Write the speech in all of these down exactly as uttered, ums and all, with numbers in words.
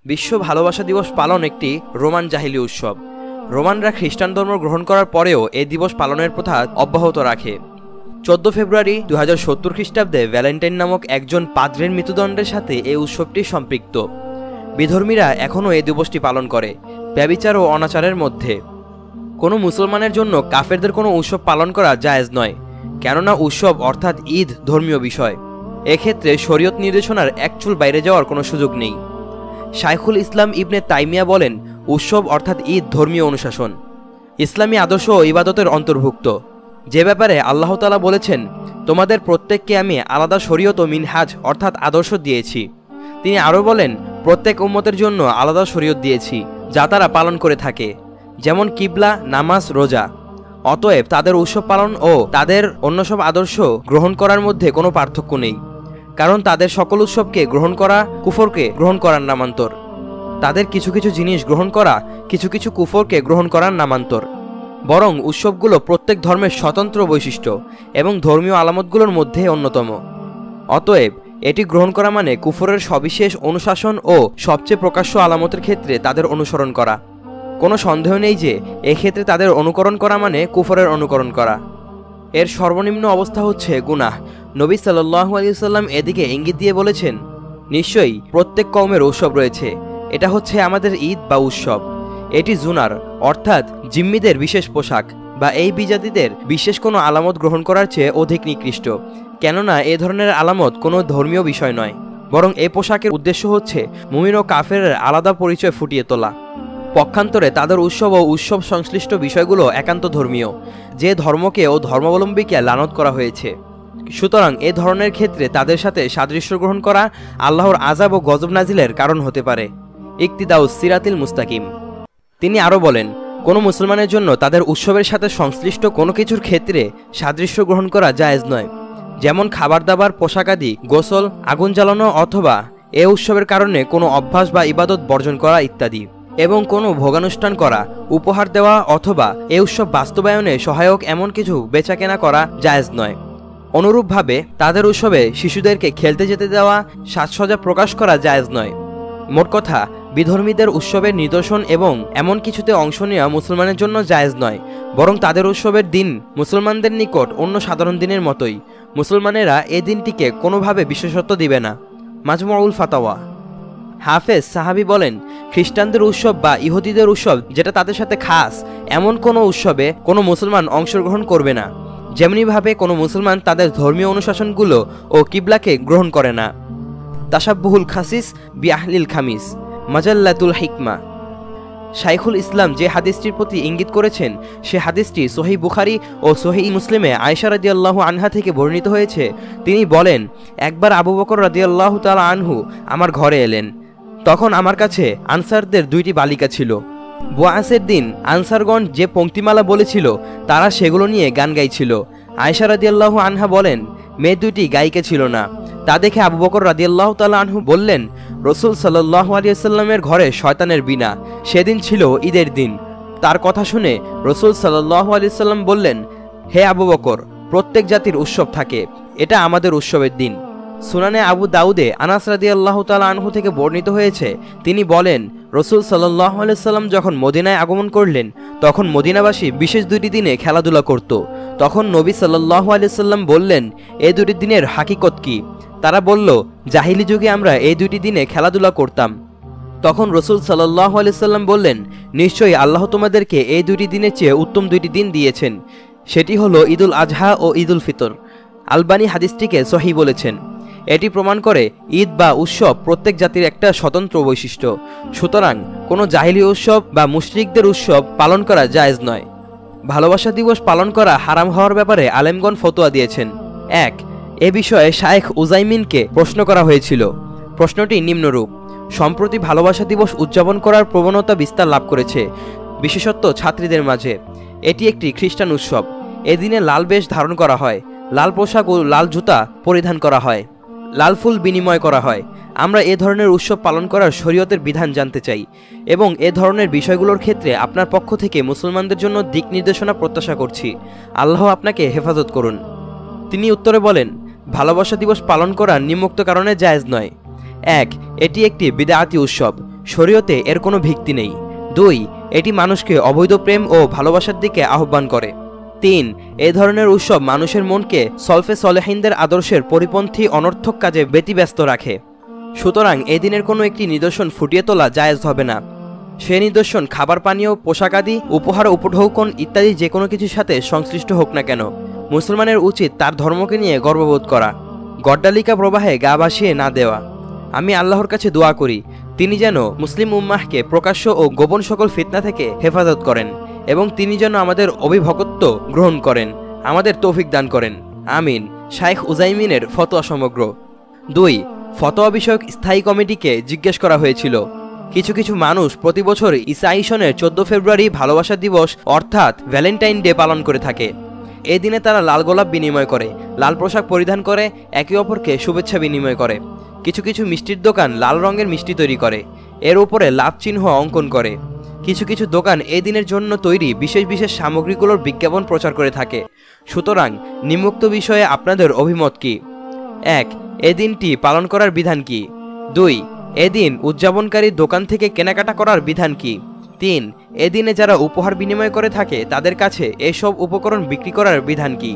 বিশ্ব ভালোবাসা দিবস পালন একটি রোমান জাহিলি উৎসব। রোমানরা খ্রিস্টান ধর্ম গ্রহণ করার পরেও এই দিবস পালনের প্রথা অব্যাহত রাখে। চোদ্দ ফেব্রুয়ারি দু হাজার সত্তর খ্রিস্টাব্দে ভ্যালেন্টাইন নামক একজন পাদ্রের মৃত্যুদণ্ডের সাথে এই উৎসবটি সম্পৃক্ত। বিধর্মীরা এখনও এই দিবসটি পালন করে ব্যভিচার ও অনাচারের মধ্যে। কোনো মুসলমানের জন্য কাফেরদের কোনো উৎসব পালন করা জায়েজ নয়, কেননা উৎসব অর্থাৎ ঈদ ধর্মীয় বিষয়। এক্ষেত্রে শরীয়ত নির্দেশনার এক চুল বাইরে যাওয়ার কোনো সুযোগ নেই। শাইখুল ইসলাম ইবনে তাইমিয়া বলেন, উৎসব অর্থাৎ ঈদ ধর্মীয় অনুশাসন, ইসলামী আদর্শ ও ইবাদতের অন্তর্ভুক্ত, যে ব্যাপারে আল্লাহ তাআলা বলেছেন, তোমাদের প্রত্যেককে আমি আলাদা শরীয়ত ও মিনহাজ অর্থাৎ আদর্শ দিয়েছি। তিনি আরও বলেন, প্রত্যেক উম্মতের জন্য আলাদা শরীয়ত দিয়েছি যা তারা পালন করে থাকে, যেমন কিবলা, নামাজ, রোজা। অতএব তাদের উৎসব পালন ও তাদের অন্য সব আদর্শ গ্রহণ করার মধ্যে কোনো পার্থক্য নেই, কারণ তাদের সকল উৎসবকে গ্রহণ করা কুফরকে গ্রহণ করার নামান্তর। তাদের কিছু কিছু জিনিস গ্রহণ করা কিছু কিছু কুফরকে গ্রহণ করার নামান্তর। বরং উৎসবগুলো প্রত্যেক ধর্মের স্বতন্ত্র বৈশিষ্ট্য এবং ধর্মীয় আলামতগুলোর মধ্যে অন্যতম। অতএব এটি গ্রহণ করা মানে কুফরের সবিশেষ অনুশাসন ও সবচেয়ে প্রকাশ্য আলামতের ক্ষেত্রে তাদের অনুসরণ করা। কোনো সন্দেহ নেই যে এক্ষেত্রে তাদের অনুকরণ করা মানে কুফরের অনুকরণ করা। এর সর্বনিম্ন অবস্থা হচ্ছে গুনাহ। নবী সাল্লাল্লাহু আলাইহি ওয়াসাল্লাম এদিকে ইঙ্গিত দিয়ে বলেছেন, নিশ্চয়ই প্রত্যেক কওমের উৎসব রয়েছে, এটা হচ্ছে আমাদের ঈদ বা উৎসব। এটি জুনার অর্থাৎ জিম্মিদের বিশেষ পোশাক বা এই বিজাতিদের বিশেষ কোনো আলামত গ্রহণ করার চেয়ে অধিক নিকৃষ্ট, কেননা এ ধরনের আলামত কোনো ধর্মীয় বিষয় নয়, বরং এই পোশাকের উদ্দেশ্য হচ্ছে মুমিন ও কাফেরের আলাদা পরিচয় ফুটিয়ে তোলা। পক্ষান্তরে তাদের উৎসব ও উৎসব সংশ্লিষ্ট বিষয়গুলো একান্ত ধর্মীয়, যে ধর্মকে ও ধর্মাবলম্বীকে লানত করা হয়েছে। সুতরাং এ ধরনের ক্ষেত্রে তাদের সাথে সাদৃশ্য গ্রহণ করা আল্লাহর আযাব ও গজব নাজিলের কারণ হতে পারে। ইকতিদাউস সিরাতিল মুস্তাকিম। তিনি আরও বলেন, কোনো মুসলমানের জন্য তাদের উৎসবের সাথে সংশ্লিষ্ট কোনো কিছুর ক্ষেত্রে সাদৃশ্য গ্রহণ করা জায়েজ নয়, যেমন খাবার দাবার, পোশাকাদি, গোসল, আগুন জ্বালানো অথবা এ উৎসবের কারণে কোনো অভ্যাস বা ইবাদত বর্জন করা ইত্যাদি, এবং কোনো ভোগানুষ্ঠান করা, উপহার দেওয়া অথবা এ উৎসব বাস্তবায়নে সহায়ক এমন কিছু বেচাকেনা করা জায়েজ নয়। অনুরূপভাবে তাদের উৎসবে শিশুদেরকে খেলতে যেতে দেওয়া, সাজসজ্জা প্রকাশ করা জায়েজ নয়। মোট কথা, বিধর্মীদের উৎসবের নিদর্শন এবং এমন কিছুতে অংশ নেওয়া মুসলমানের জন্য জায়েজ নয়, বরং তাদের উৎসবের দিন মুসলমানদের নিকট অন্য সাধারণ দিনের মতোই। মুসলমানেরা এ দিনটিকে কোনোভাবে বিশেষত্ব দিবে না। মাজমুউল ফাতাওয়া। হাফেজ সাহাবী বলেন, খ্রিস্টানদের উৎসব বা ইহুদিদের উৎসব যেটা তাদের সাথে খাস, এমন কোনো উৎসবে কোনো মুসলমান অংশগ্রহণ করবে না, যেমনিভাবে কোনো মুসলমান তাদের ধর্মীয় অনুশাসনগুলো ও কিবলাকে গ্রহণ করে না। তাশাব্বুহুল খাসিস বি আহলিল খামিস, মাজাল্লাতুল হিকমা। শাইখুল ইসলাম যে হাদিসটির প্রতি ইঙ্গিত করেছেন, সে হাদিসটি সহিহ বুখারী ও সহিহ মুসলিমে আয়েশা রাদিয়াল্লাহু আনহা থেকে বর্ণিত হয়েছে। তিনি বলেন, একবার আবু বকর রাদিয়াল্লাহু তাআলা আনহু আমার ঘরে এলেন। তখন আমার কাছে আনসারদের দুইটি বালিকা ছিল। বুআসের দিন আনসারগণ যে পংক্তিমালা বলেছিল, তারা সেগুলো নিয়ে গান গাইছিল। আয়েশা রাদিয়াল্লাহু আনহা বলেন, মেয়ে দুইটি গায়িকা ছিল না। তা দেখে আবু বকর রাদিয়াল্লাহু তাআলা আনহু বললেন, রাসূল সাল্লাল্লাহু আলাইহি ওয়াসাল্লামের ঘরে শয়তানের বিনা। সেদিন ছিল ঈদের দিন। তার কথা শুনে রাসূল সাল্লাল্লাহু আলাইহি ওয়াসাল্লাম বললেন, হে আবু বকর, প্রত্যেক জাতির উৎসব থাকে, এটা আমাদের উৎসবের দিন। সুনানে আবু দাউদে আনাস রাদিয়াল্লাহু তাআলা আনহু থেকে বর্ণিত হয়েছে, তিনি বলেন, রাসূল সাল্লাল্লাহু আলাইহি ওয়াসাল্লাম যখন মদিনায় আগমন করলেন, তখন মদিনাবাসী বিশেষ দুটি দিনে খেলাধুলা করত। তখন নবী সাল্লাল্লাহু আলাইহি ওয়াসাল্লাম বললেন, এই দুটি দিনের হাকিকত কি? তারা বলল, জাহিলি যুগে আমরা এই দুটি দিনে খেলাধুলা করতাম। তখন রাসূল সাল্লাল্লাহু আলাইহি ওয়াসাল্লাম বললেন, নিশ্চয়ই আল্লাহ তোমাদেরকে এই দুটি দিনের চেয়ে উত্তম দুইটি দিন দিয়েছেন, সেটি হলো ঈদুল আজহা ও ঈদুল ফিতর। আলবানী হাদিসটিকে সহিহ বলেছেন। এটি প্রমাণ করে ঈদ বা উৎসব প্রত্যেক জাতির একটা স্বতন্ত্র বৈশিষ্ট্য। সুতরাং কোনো জাহিলি উৎসব বা মুশরিকদের উৎসব পালন করা জায়েজ নয়। ভালোবাসা দিবস পালন করা হারাম হওয়ার ব্যাপারে আলেমগণ ফতোয়া দিয়েছেন। এক, এ বিষয়ে শায়েখ উজাইমিনকে প্রশ্ন করা হয়েছিল। প্রশ্নটি নিম্নরূপ: সম্প্রতি ভালোবাসা দিবস উদযাপন করার প্রবণতা বিস্তার লাভ করেছে, বিশেষত ছাত্রীদের মাঝে। এটি একটি খ্রিস্টান উৎসব। এদিনে লাল বেশ ধারণ করা হয়, লাল পোশাক ও লাল জুতা পরিধান করা হয়, লাল ফুল বিনিময় করা হয়। আমরা এ ধরনের উৎসব পালন করার শরীয়তের বিধান জানতে চাই এবং এ ধরনের বিষয়গুলোর ক্ষেত্রে আপনার পক্ষ থেকে মুসলমানদের জন্য দিক নির্দেশনা প্রত্যাশা করছি। আল্লাহ আপনাকে হেফাজত করুন। তিনি উত্তরে বলেন, ভালোবাসা দিবস পালন করা নিম্নোক্ত কারণে জায়েজ নয়। এক, এটি একটি বিদআতি উৎসব। শরীয়তে এর কোনো ভিত্তি নেই। দুই, এটি মানুষকে অবৈধ প্রেম ও ভালোবাসার দিকে আহ্বান করে। তিন, এ ধরনের উৎসব মানুষের মনকে সলফে সলেহিনদের আদর্শের পরিপন্থী অনর্থক কাজে ব্যতিব্যস্ত রাখে। সুতরাং এ দিনের কোনো একটি নিদর্শন ফুটিয়ে তোলা জায়েজ হবে না। সে নিদর্শন খাবার পানীয়, পোশাক আদি, উপহার, উপঢৌকন ইত্যাদি যে কোনো কিছুর সাথে সংশ্লিষ্ট হোক না কেন, মুসলমানের উচিত তার ধর্মকে নিয়ে গর্ববোধ করা, গড্ডালিকা প্রবাহে গা ভাসিয়ে না দেওয়া। আমি আল্লাহর কাছে দোয়া করি তিনি যেন মুসলিম উম্মাহকে প্রকাশ্য ও গোপন সকল ফিতনা থেকে হেফাজত করেন এবং তিনি যেন আমাদের অভিভক্ত গ্রহণ করেন, আমাদের তৌফিক দান করেন। আমিন। শাইখ উজাইমিনের ফতোয়া সমগ্র। দুই, ফতোয়া বিষয়ক স্থায়ী কমিটিকে জিজ্ঞেস করা হয়েছিল, কিছু কিছু মানুষ প্রতি বছর ঈসা সনের চোদ্দ ফেব্রুয়ারি ভালোবাসা দিবস অর্থাৎ ভ্যালেন্টাইন ডে পালন করে থাকে। এই দিনে তারা লাল গোলাপ বিনিময় করে, লাল পোশাক পরিধান করে, একে অপরকে শুভেচ্ছা বিনিময় করে। কিছু কিছু মিষ্টির দোকান লাল রঙের মিষ্টি তৈরি করে, এর উপরে লাভ চিহ্ন অঙ্কন করে। কিছু কিছু দোকান এই দিনের জন্য তৈরি বিশেষ বিশেষ সামগ্রীগুলোর বিজ্ঞাপন প্রচার করে থাকে। সুতরাং নিম্নোক্ত বিষয়ে আপনাদের অভিমত কি? এক, এ দিনটি পালন করার বিধান কি? দুই, এদিন উদযাপনকারী দোকান থেকে কেনাকাটা করার বিধান কি? তিন, এদিনে যারা উপহার বিনিময় করে থাকে তাদের কাছে এসব উপকরণ বিক্রি করার বিধান কি?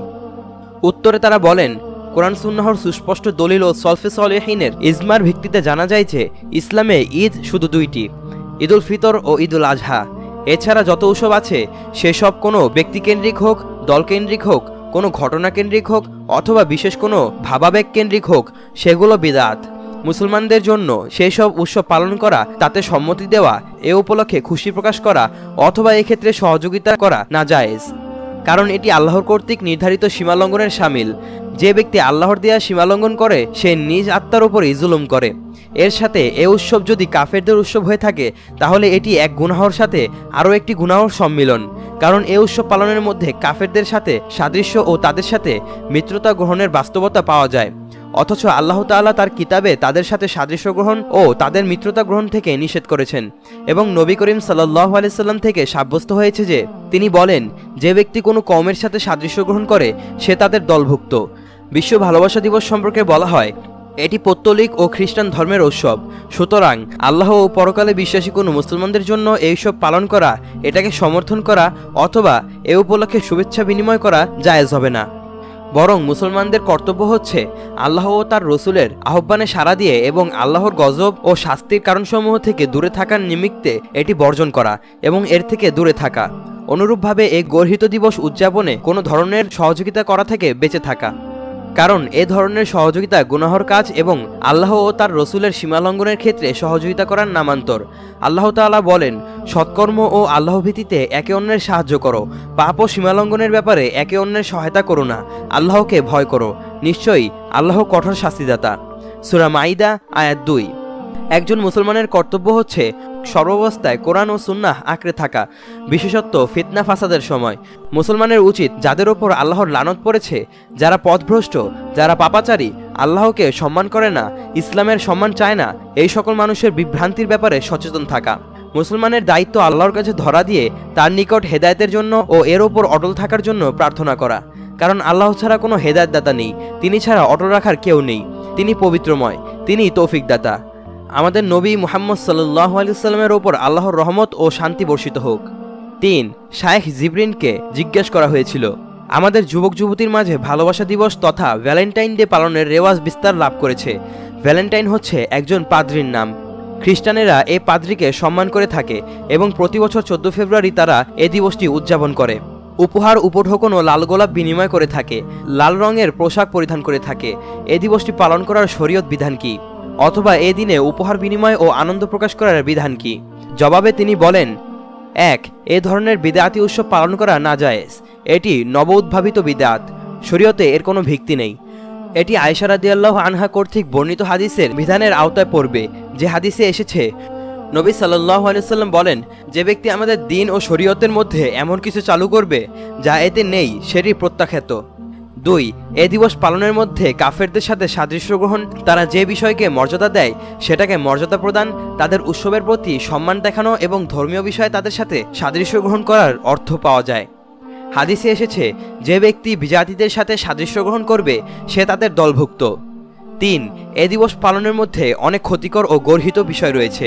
উত্তরে তারা বলেন, কোরআন সুন্নাহর সুস্পষ্ট দলিল ও সলফে সলেহিনের ইজমার ভিত্তিতে জানা যায় যে ইসলামে ঈদ শুধু দুইটি, ঈদুল ফিতর ও ঈদুল আজহা। এছাড়া যত উৎসব আছে সেসব কোনো ব্যক্তিকেন্দ্রিক হোক, দলকেন্দ্রিক হোক, কোনো ঘটনা কেন্দ্রিক হোক অথবা বিশেষ কোনো ভাবাবেগ কেন্দ্রিক হোক, সেগুলো বিদআত। মুসলমানদের জন্য সেই সব উৎসব পালন করা, তাতে সম্মতি দেওয়া, এ উপলক্ষে খুশি প্রকাশ করা অথবা এক্ষেত্রে সহযোগিতা করা নাজায়েজ, কারণ এটি আল্লাহর কর্তৃক নির্ধারিত সীমালঙ্ঘনের শামিল। যে ব্যক্তি আল্লাহর দেয়া সীমালঙ্ঘন করে সে নিজ আত্মার উপরই জুলুম করে। এর সাথে এ উৎসব যদি কাফেরদের উৎসব হয়ে থাকে তাহলে এটি এক গুনাহর সাথে আরও একটি গুনাহর সম্মিলন, কারণ এ উৎসব পালনের মধ্যে কাফেরদের সাথে সাদৃশ্য ও তাদের সাথে মিত্রতা গ্রহণের বাস্তবতা পাওয়া যায়। অথচ আল্লাহ তাআলা তার কিতাবে তাদের সাথে সাদৃশ্য গ্রহণ ও তাদের মিত্রতা গ্রহণ থেকে নিষেধ করেছেন এবং নবী করিম সাল্লাল্লাহু আলাইহি সাল্লাম থেকে সাব্যস্ত হয়েছে যে তিনি বলেন, যে ব্যক্তি কোনো কওমের সাথে সাদৃশ্য গ্রহণ করে সে তাদের দলভুক্ত। বিশ্ব ভালোবাসা দিবস সম্পর্কে বলা হয়, এটি পৌত্তলিক ও খ্রিস্টান ধর্মের উৎসব। সুতরাং আল্লাহ ও পরকালে বিশ্বাসী কোনো মুসলমানদের জন্য এইসব পালন করা, এটাকে সমর্থন করা অথবা এ উপলক্ষে শুভেচ্ছা বিনিময় করা জায়েজ হবে না। বরং মুসলমানদের কর্তব্য হচ্ছে আল্লাহ ও তার রসুলের আহ্বানে সাড়া দিয়ে এবং আল্লাহর গজব ও শাস্তির কারণসমূহ থেকে দূরে থাকার নিমিত্তে এটি বর্জন করা এবং এর থেকে দূরে থাকা। অনুরূপভাবে এই গর্হিত দিবস উদযাপনে কোনো ধরনের সহযোগিতা করা থেকে বেঁচে থাকা, কারণ এ ধরনের সহযোগিতা গুনাহর কাজ এবং আল্লাহ ও তার রসুলের সীমালঙ্ঘনের ক্ষেত্রে সহযোগিতা করার নামান্তর। আল্লাহ তাআলা বলেন, সৎকর্ম ও আল্লাহ ভীতিতে একে অন্যের সাহায্য করো, পাপ ও সীমালঙ্ঘনের ব্যাপারে একে অন্যের সহায়তা করো না, আল্লাহকে ভয় করো, নিশ্চয়ই আল্লাহ কঠোর শাস্তিদাতা। সূরা মাইদা আয়াত দুই। একজন মুসলমানের কর্তব্য হচ্ছে সর্বাবস্থায় কোরআন ও সুন্নাহ আঁকড়ে থাকা, বিশেষত ফিতনা ফাসাদের সময়। মুসলমানের উচিত যাদের ওপর আল্লাহর লানত পড়েছে, যারা পথভ্রষ্ট, যারা পাপাচারী, আল্লাহকে সম্মান করে না, ইসলামের সম্মান চায় না, এই সকল মানুষের বিভ্রান্তির ব্যাপারে সচেতন থাকা। মুসলমানের দায়িত্ব আল্লাহর কাছে ধরা দিয়ে তার নিকট হেদায়েতের জন্য ও এর ওপর অটল থাকার জন্য প্রার্থনা করা, কারণ আল্লাহ ছাড়া কোনো হেদায়েতদাতা নেই, তিনি ছাড়া অটল রাখার কেউ নেই, তিনি পবিত্রময়, তিনি তৌফিকদাতা। আমাদের নবী মুহাম্মদ সাল্লাল্লাহু আলাইহি ওয়াসাল্লামের ওপর আল্লাহর রহমত ও শান্তি বর্ষিত হোক। তিন, শাইখ জিবরিনকে জিজ্ঞেস করা হয়েছিল, আমাদের যুবক যুবতীর মাঝে ভালোবাসা দিবস তথা ভ্যালেন্টাইন ডে পালনের রেওয়াজ বিস্তার লাভ করেছে। ভ্যালেন্টাইন হচ্ছে একজন পাদ্রীর নাম। খ্রিস্টানেরা এই পাদ্রীকে সম্মান করে থাকে এবং প্রতি বছর চোদ্দ ফেব্রুয়ারি তারা এ দিবসটি উদযাপন করে। উপহার, উপঢৌকন ও লাল গোলাপ বিনিময় করে থাকে, লাল রঙের পোশাক পরিধান করে থাকে। এ দিবসটি পালন করার শরীয়ত বিধান কি? অথবা এ দিনে উপহার বিনিময় ও আনন্দ প্রকাশ করার বিধান কি? জবাবে তিনি বলেন, এক, এ ধরনের বিদআতি উৎসব পালন করা নাজায়েজ, এটি নব উদ্ভাবিত বিদআত, শরীয়তে এর কোনো ভিত্তি নেই। এটি আয়েশা রাদিয়াল্লাহু আনহা কর্তৃক বর্ণিত হাদিসের বিধানের আওতায় পড়বে, যে হাদিসে এসেছে নবী সাল্লাল্লাহু আলাইহি ওয়াসাল্লাম বলেন, যে ব্যক্তি আমাদের দ্বীন ও শরীয়তের মধ্যে এমন কিছু চালু করবে যা এতে নেই সেটি প্রত্যাখ্যাত। দুই, এ দিবস পালনের মধ্যে কাফেরদের সাথে সাদৃশ্য গ্রহণ, তারা যে বিষয়কে মর্যাদা দেয় সেটাকে মর্যাদা প্রদান, তাদের উৎসবের প্রতি সম্মান দেখানো এবং ধর্মীয় বিষয়ে তাদের সাথে সাদৃশ্য গ্রহণ করার অর্থ পাওয়া যায়। হাদিসে এসেছে, যে ব্যক্তি বিজাতিদের সাথে সাদৃশ্য গ্রহণ করবে সে তাদের দলভুক্ত। তিন, এ দিবস পালনের মধ্যে অনেক ক্ষতিকর ও গর্হিত বিষয় রয়েছে।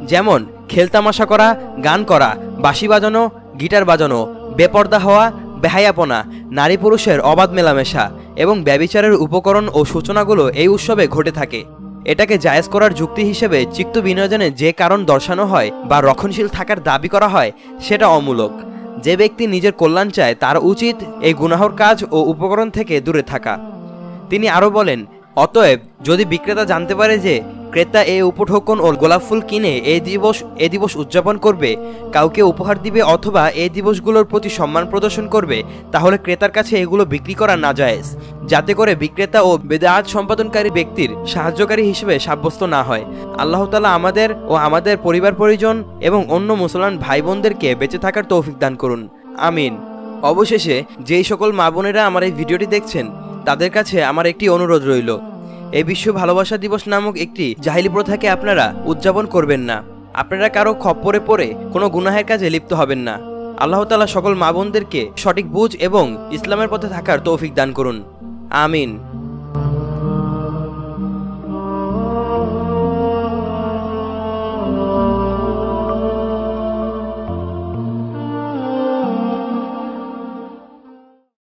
যেমন খেলতামাশা করা, গান করা, বাঁশি বাজানো, গিটার বাজানো, বেপর্দা হওয়া, বেহায়াপনা, নারী পুরুষের অবাধ মেলামেশা এবং ব্যভিচারের উপকরণ ও সূচনাগুলো এই উৎসবে ঘটে থাকে। এটাকে জায়েজ করার যুক্তি হিসেবে চিত্ত বিনোদনে যে কারণ দর্শানো হয় বা রক্ষণশীল থাকার দাবি করা হয় সেটা অমূলক। যে ব্যক্তি নিজের কল্যাণ চায় তার উচিত এই গুনাহর কাজ ও উপকরণ থেকে দূরে থাকা। তিনি আরও বলেন, অতএব যদি বিক্রেতা জানতে পারে যে ক্রেতা এই উপঢৌকন ও গোলাপ ফুল কিনে এই দিবস এ দিবস উদযাপন করবে, কাউকে উপহার দিবে অথবা এই দিবসগুলোর প্রতি সম্মান প্রদর্শন করবে, তাহলে ক্রেতার কাছে এগুলো বিক্রি করা নাজায়েজ, যাতে করে বিক্রেতা ও বেদাত সম্পাদনকারী ব্যক্তির সাহায্যকারী হিসেবে সাব্যস্ত না হয়। আল্লাহ তাআলা আমাদের ও আমাদের পরিবার পরিজন এবং অন্য মুসলমান ভাই বোনদেরকে বেঁচে থাকার তৌফিক দান করুন, আমিন। অবশেষে যেই সকল মা বোনেরা আমার এই ভিডিওটি দেখছেন তাদের কাছে আমার একটি অনুরোধ রইল, এই বিশ্ব ভালোবাসা দিবস নামক একটি জাহিলি প্রথাকে আপনারা উদযাপন করবেন না। আপনারা কারো খপ্পরে পড়ে কোনো গুনাহের কাজে লিপ্ত হবেন না। আল্লাহ তাআলা সকল মা বোনদেরকে সঠিক বুঝ এবং ইসলামের পথে থাকার তৌফিক দান করুন, আমিন।